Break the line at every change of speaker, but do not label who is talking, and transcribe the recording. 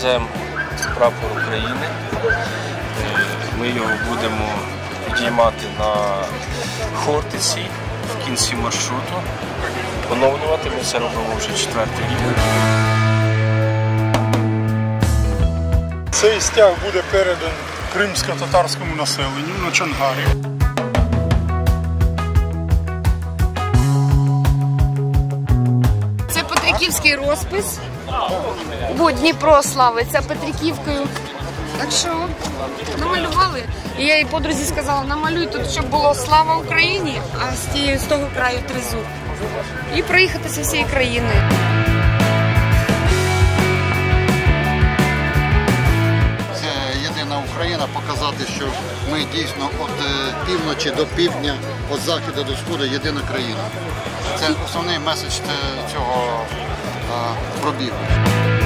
веземо прапор України. Ми його будемо підіймати на Хортиці в кінці маршруту. Поновлювати ми це робимо вже 4-й рік.
Цей стяг буде переданий кримсько-татарському населенню на Чонгарі.
Це Петриківський розпис, бо Дніпро славиться Петриківкою. Так що намалювали. І я їй подрузі сказала, намалюй тут, щоб було «Слава Україні», а з того краю тризуб. І проїхатися всією країною.
Це єдина Україна, показати, що ми дійсно від півночі до півдня, від заходу до сходу єдина країна. Це основний меседж цього пробігу.